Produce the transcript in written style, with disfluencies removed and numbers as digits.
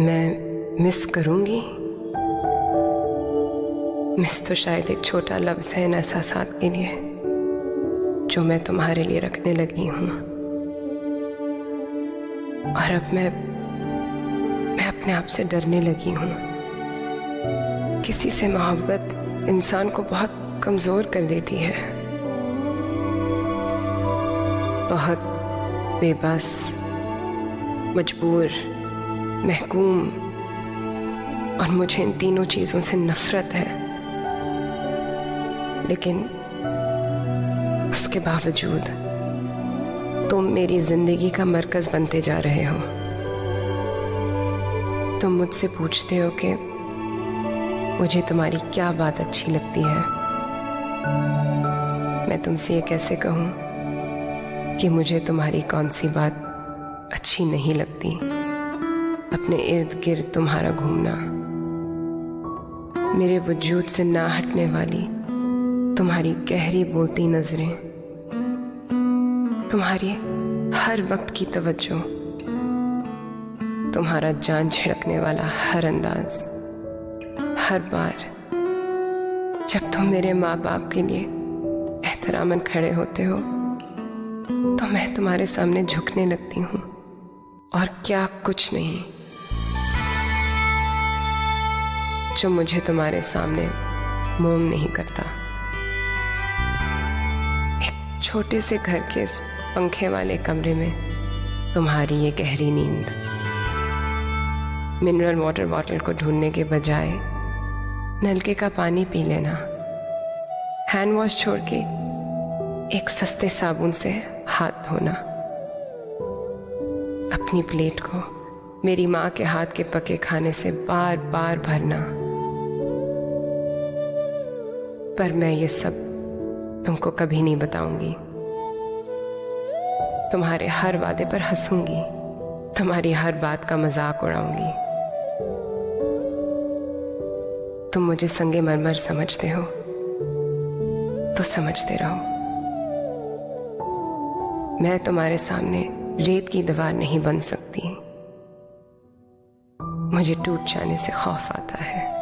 मैं मिस करूंगी। मिस तो शायद एक छोटा लफ्ज़ है इन एहसासात के लिए जो मैं तुम्हारे लिए रखने लगी हूँ। और अब मैं अपने आप से डरने लगी हूँ। किसी से मोहब्बत इंसान को बहुत कमज़ोर कर देती है, बहुत बेबस, मजबूर, महकूम, और मुझे इन तीनों चीज़ों से नफरत है। लेकिन उसके बावजूद तुम मेरी जिंदगी का मरकज बनते जा रहे हो। तुम मुझसे पूछते हो कि मुझे तुम्हारी क्या बात अच्छी लगती है। मैं तुमसे ये कैसे कहूँ कि मुझे तुम्हारी कौन सी बात अच्छी नहीं लगती। अपने इर्द गिर्द तुम्हारा घूमना, मेरे वजूद से ना हटने वाली तुम्हारी गहरी बोलती नजरें, तुम्हारी हर वक्त की तवज्जो, तुम्हारा जान छिड़कने वाला हर अंदाज। हर बार जब तुम मेरे माँ बाप के लिए एहतरामन खड़े होते हो तो मैं तुम्हारे सामने झुकने लगती हूँ, और क्या कुछ नहीं जो मुझे तुम्हारे सामने मोम नहीं करता। एक छोटे से घर के इस पंखे वाले कमरे में तुम्हारी ये गहरी नींद, मिनरल वाटर बॉटल को ढूंढने के बजाय नलके का पानी पी लेना, हैंड वॉश छोड़ के एक सस्ते साबुन से हाथ धोना, अपनी प्लेट को मेरी माँ के हाथ के पके खाने से बार बार भरना। पर मैं ये सब तुमको कभी नहीं बताऊंगी। तुम्हारे हर वादे पर हंसूंगी, तुम्हारी हर बात का मजाक उड़ाऊंगी। तुम मुझे संगे मरमर समझते हो तो समझते रहो। मैं तुम्हारे सामने रेत की दीवार नहीं बन सकती। मुझे टूट जाने से खौफ आता है।